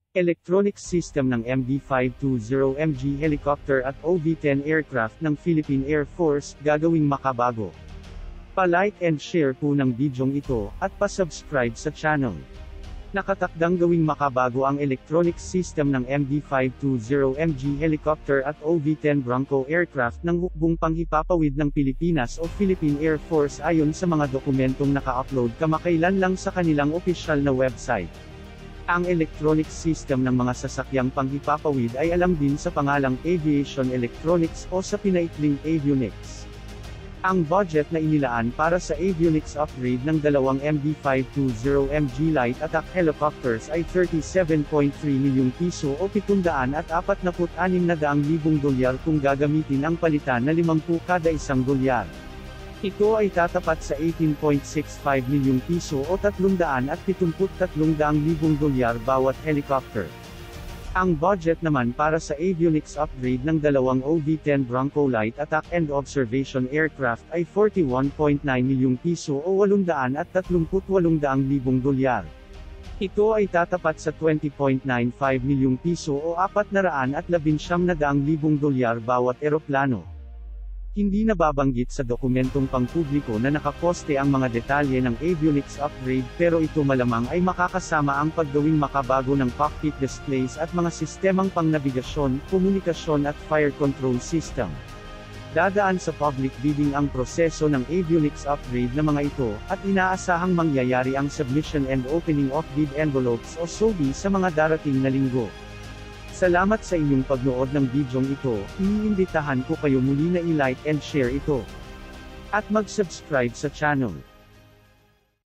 Electronics system ng MD-520MG Helicopter at OV-10 aircraft ng Philippine Air Force, gagawing Makabago. Pa-like and share po ng bidyong ito, at pa-subscribe sa channel. Nakatakdang gawing makabago ang electronics system ng MD-520MG Helicopter at OV-10 Bronco aircraft ng hukbong Panghipapawid ng Pilipinas o Philippine Air Force ayon sa mga dokumentong naka-upload kamakailan lang sa kanilang opisyal na website. Ang electronics system ng mga sasakyang Panghipapawid ay alam din sa pangalang Aviation Electronics o sa pinaikling Avionics. Ang budget na inilaan para sa Avionics Upgrade ng dalawang MD-520MG Light Attack Helicopters ay 37.3 milyong piso o 746,000 Dolyar kung gagamitin ang palitan na 50 kada isang Dolyar. Ito ay tatapat sa 18.65 milyong piso o 373,000 Dolyar bawat helicopter. Ang budget naman para sa Avionics Upgrade ng dalawang OV-10 Bronco Light Attack and Observation Aircraft ay 41.9 milyong piso o 838,000 Dolyar. Ito ay tatapat sa 20.95 milyong piso o 419,000 Dolyar bawat eroplano. Hindi nababanggit sa dokumentong pangpubliko na nakaposte ang mga detalye ng Avionics Upgrade pero ito malamang ay makakasama ang paggawing makabago ng Cockpit Displays at mga sistemang pangnabigasyon, komunikasyon at fire control system. Dadaan sa public bidding ang proseso ng Avionics Upgrade na mga ito, at inaasahang mangyayari ang submission and opening of bid envelopes o SOBI sa mga darating na linggo. Salamat sa inyong pagnood ng bidyong ito, iniimbitahan ko kayo muli na i-like and share ito. At mag-subscribe sa channel.